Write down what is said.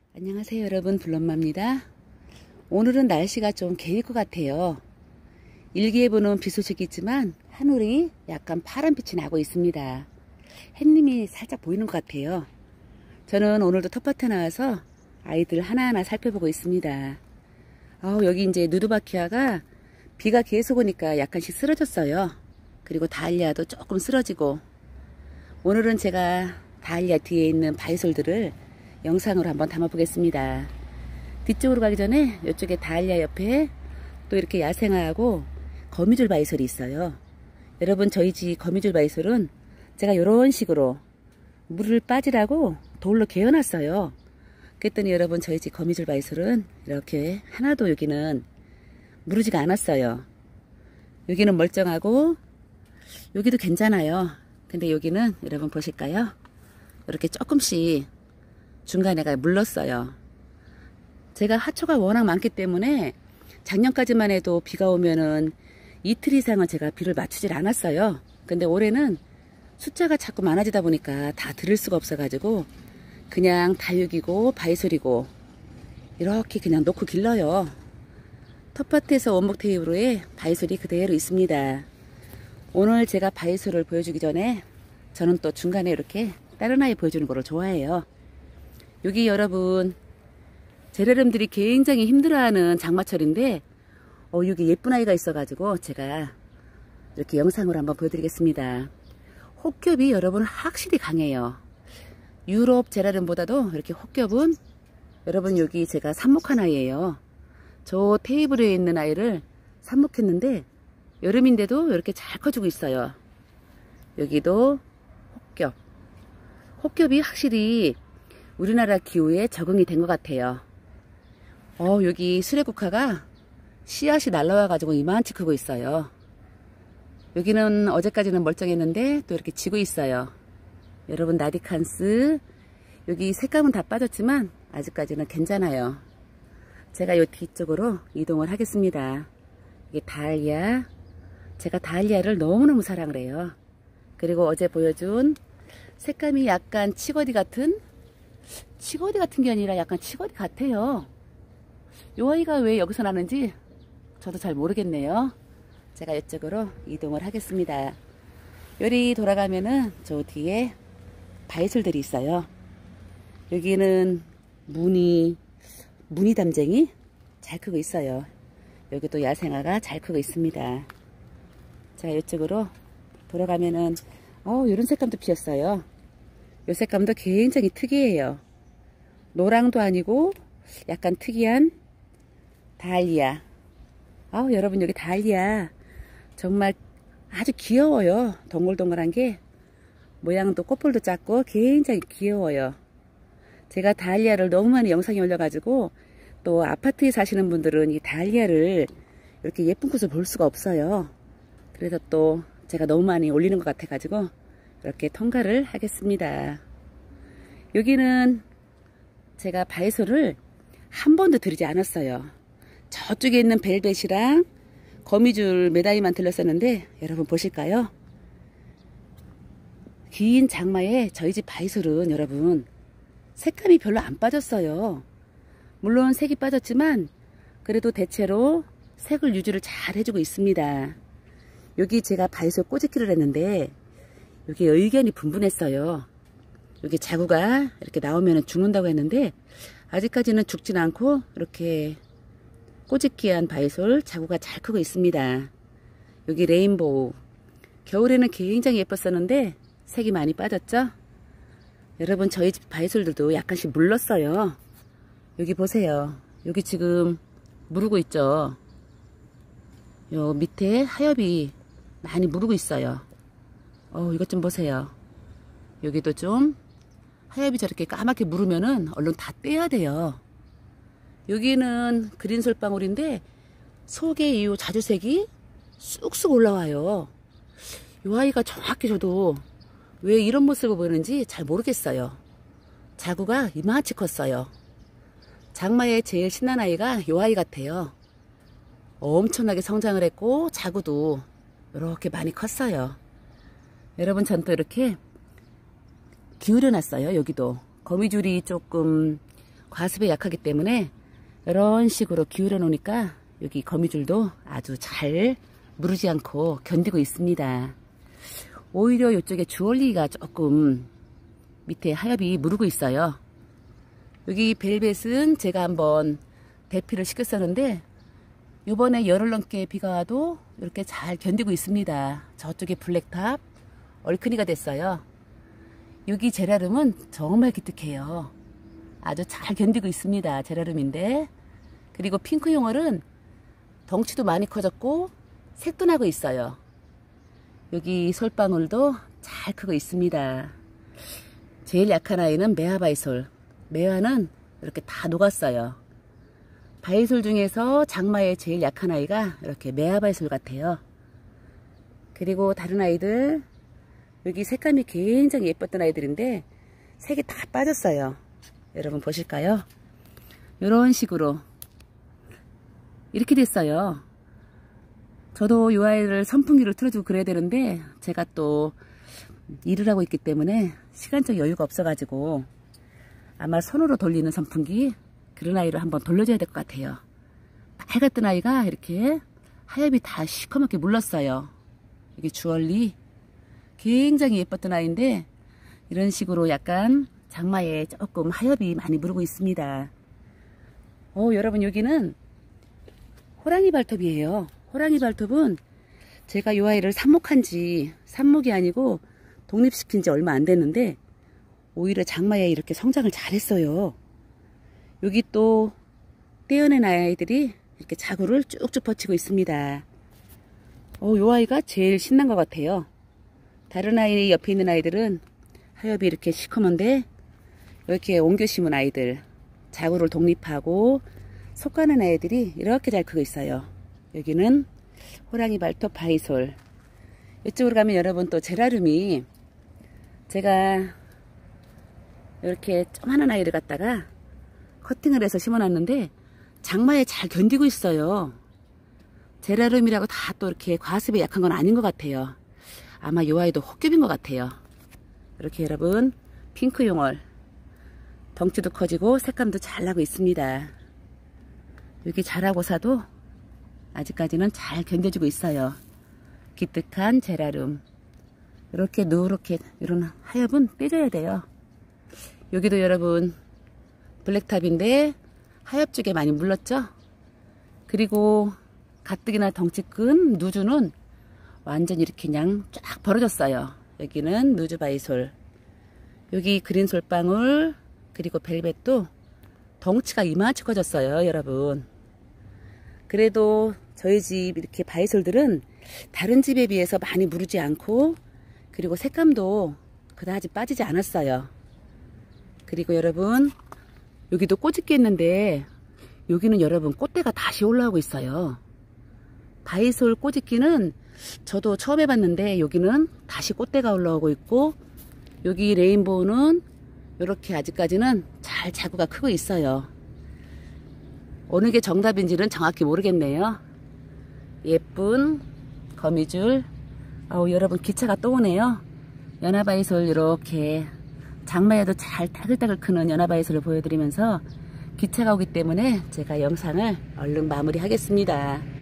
안녕하세요 여러분, 블럼마입니다. 오늘은 날씨가 좀 개일 것 같아요. 일기예보는 비 소식이 있지만 하늘이 약간 파란빛이 나고 있습니다. 햇님이 살짝 보이는 것 같아요. 저는 오늘도 텃밭에 나와서 아이들 하나하나 살펴보고 있습니다. 여기 이제 누드바키아가 비가 계속 오니까 약간씩 쓰러졌어요. 그리고 다알리아도 조금 쓰러지고, 오늘은 제가 다알리아 뒤에 있는 바이솔들을 영상으로 한번 담아 보겠습니다. 뒤쪽으로 가기 전에 이쪽에 다알리아 옆에 또 이렇게 야생화하고 거미줄 바이솔이 있어요. 여러분, 저희 집 거미줄 바이솔은 제가 이런 식으로 물을 빠지라고 돌로 개어놨어요. 그랬더니 여러분, 저희 집 거미줄 바이솔은 이렇게 하나도 여기는 무르지가 않았어요. 여기는 멀쩡하고 여기도 괜찮아요. 근데 여기는 여러분 보실까요? 이렇게 조금씩 중간에가 물렀어요. 제가 하초가 워낙 많기 때문에 작년까지만 해도 비가 오면은 이틀 이상은 제가 비를 맞추질 않았어요. 근데 올해는 숫자가 자꾸 많아지다 보니까 다 들을 수가 없어 가지고 그냥 다육이고 바이솔이고 이렇게 그냥 놓고 길러요. 텃밭에서 원목 테이블에 바이솔이 그대로 있습니다. 오늘 제가 바이솔을 보여주기 전에 저는 또 중간에 이렇게 다른 아이 보여주는 거를 좋아해요. 여기 여러분, 제레름들이 굉장히 힘들어하는 장마철인데 여기 예쁜 아이가 있어가지고 제가 이렇게 영상으로 한번 보여드리겠습니다. 혹겹이 여러분 확실히 강해요. 유럽 제라름보다도 이렇게 혹겹은 여러분, 여기 제가 삽목한 아이예요. 저 테이블에 있는 아이를 삽목했는데 여름인데도 이렇게 잘 커지고 있어요. 여기도 혹겹. 혹겹이 확실히 우리나라 기후에 적응이 된 것 같아요. 여기 수레국화가 씨앗이 날라와 가지고 이만치 크고 있어요. 여기는 어제까지는 멀쩡했는데 또 이렇게 지고 있어요. 여러분, 나디칸스 여기 색감은 다 빠졌지만 아직까지는 괜찮아요. 제가 요 뒤쪽으로 이동을 하겠습니다. 이게 다알리아. 제가 다알리아를 너무너무 사랑을 해요. 그리고 어제 보여준 색감이 약간 치거디 같은 게 아니라 약간 치거디 같아요. 요 아이가 왜 여기서 나는지 저도 잘 모르겠네요. 제가 이쪽으로 이동을 하겠습니다. 요리 돌아가면은 저 뒤에 바이솔들이 있어요. 여기는 무늬 담쟁이 잘 크고 있어요. 여기도 야생화가 잘 크고 있습니다. 자, 이쪽으로 돌아가면은 이런 색감도 피었어요. 이 색감도 굉장히 특이해요. 노랑도 아니고 약간 특이한 다알리아. 여러분, 여기 다알리아 정말 아주 귀여워요. 동글동글한 게 모양도 꽃볼도 작고 굉장히 귀여워요. 제가 다알리아를 너무 많이 영상에 올려가지고 또 아파트에 사시는 분들은 이 다알리아를 이렇게 예쁜 꽃을 볼 수가 없어요. 그래서 또 제가 너무 많이 올리는 것 같아 가지고 이렇게 통과를 하겠습니다. 여기는 제가 바이솔을 한 번도 들이지 않았어요. 저쪽에 있는 벨벳이랑 거미줄 메다이만 들렸었는데 여러분 보실까요? 긴 장마에 저희 집 바이솔은 여러분 색감이 별로 안 빠졌어요. 물론 색이 빠졌지만 그래도 대체로 색을 유지를 잘 해주고 있습니다. 여기 제가 바이솔 꼬집기를 했는데 여기 의견이 분분했어요. 여기 자구가 이렇게 나오면 죽는다고 했는데 아직까지는 죽진 않고 이렇게 꼬집기한 바이솔 자구가 잘 크고 있습니다. 여기 레인보우. 겨울에는 굉장히 예뻤었는데 색이 많이 빠졌죠? 여러분, 저희 집 바이솔들도 약간씩 물렀어요. 여기 보세요. 여기 지금 무르고 있죠? 요 밑에 하엽이 많이 무르고 있어요. 이것 좀 보세요. 여기도 좀 하엽이 저렇게 까맣게 무르면은 얼른 다 떼야 돼요. 여기는 그린 솔방울인데 속에 이 자주색이 쑥쑥 올라와요. 이 아이가 정확히 저도 왜 이런 모습을 보이는지 잘 모르겠어요. 자구가 이만치 컸어요. 장마에 제일 신난 아이가 이 아이 같아요. 엄청나게 성장을 했고 자구도 이렇게 많이 컸어요. 여러분, 전 또 이렇게 기울여 놨어요. 여기도 거미줄이 조금 과습에 약하기 때문에 이런 식으로 기울여 놓으니까 여기 거미줄도 아주 잘 무르지 않고 견디고 있습니다. 오히려 이쪽에 주얼리가 조금 밑에 하엽이 무르고 있어요. 여기 벨벳은 제가 한번 대피를 시켰었는데 요번에 열흘 넘게 비가 와도 이렇게 잘 견디고 있습니다. 저쪽에 블랙탑 얼큰이가 됐어요. 여기 제라름은 정말 기특해요. 아주 잘 견디고 있습니다. 제라름인데. 그리고 핑크 용얼은 덩치도 많이 커졌고 색도 나고 있어요. 여기 솔방울도 잘 크고 있습니다. 제일 약한 아이는 메아바이솔. 메아는 이렇게 다 녹았어요. 바이솔 중에서 장마에 제일 약한 아이가 이렇게 메아바이솔 같아요. 그리고 다른 아이들, 여기 색감이 굉장히 예뻤던 아이들인데 색이 다 빠졌어요. 여러분 보실까요? 이런 식으로 이렇게 됐어요. 저도 이 아이를 선풍기를 틀어주고 그래야 되는데 제가 또 일을 하고 있기 때문에 시간적 여유가 없어가지고 아마 손으로 돌리는 선풍기 그런 아이를 한번 돌려줘야 될 것 같아요. 빨갛던 아이가 이렇게 하엽이 다 시커멓게 물렀어요. 이게 주얼리 굉장히 예뻤던 아이인데 이런 식으로 약간 장마에 조금 하엽이 많이 무르고 있습니다. 여러분 여기는 호랑이 발톱이에요. 호랑이 발톱은 제가 이 아이를 삽목이 아니고 독립시킨 지 얼마 안 됐는데 오히려 장마에 이렇게 성장을 잘했어요. 여기 또 떼어낸 아이들이 이렇게 자구를 쭉쭉 뻗치고 있습니다. 이 아이가 제일 신난 것 같아요. 다른 아이 옆에 있는 아이들은 하엽이 이렇게 시커먼데 이렇게 옮겨 심은 아이들, 자구를 독립하고 속가는 아이들이 이렇게 잘 크고 있어요. 여기는 호랑이 발톱 바이솔. 이쪽으로 가면 여러분 또 제라름이 제가 이렇게 조그마한 아이를 갖다가 커팅을 해서 심어놨는데 장마에 잘 견디고 있어요. 제라름이라고 다 또 이렇게 과습에 약한 건 아닌 것 같아요. 아마 이 아이도 혹겹인 것 같아요. 이렇게 여러분 핑크 용얼 덩치도 커지고 색감도 잘 나고 있습니다. 여기 자라고사도 아직까지는 잘 견뎌주고 있어요. 기특한 제라름. 이렇게 누렇게 이런 하엽은 빼줘야 돼요. 여기도 여러분 블랙탑인데 하엽 쪽에 많이 물렀죠. 그리고 가뜩이나 덩치 큰 누주는 완전 이렇게 그냥 쫙 벌어졌어요. 여기는 누주 바이솔. 여기 그린 솔방울 그리고 벨벳도 덩치가 이만치 커졌어요. 여러분 그래도 저희 집 이렇게 바이솔들은 다른 집에 비해서 많이 무르지 않고 그리고 색감도 그다지 빠지지 않았어요. 그리고 여러분 여기도 꽃이 뀌었는데 여기는 여러분 꽃대가 다시 올라오고 있어요. 바이솔 꽃이끼는 저도 처음 해봤는데 여기는 다시 꽃대가 올라오고 있고 여기 레인보우는 이렇게 아직까지는 잘 자구가 크고 있어요. 어느 게 정답인지는 정확히 모르겠네요. 예쁜 거미줄. 여러분 기차가 또 오네요. 연화바이솔 이렇게 장마에도 잘 따글따글 크는 연화바이솔을 보여드리면서 기차가 오기 때문에 제가 영상을 얼른 마무리하겠습니다.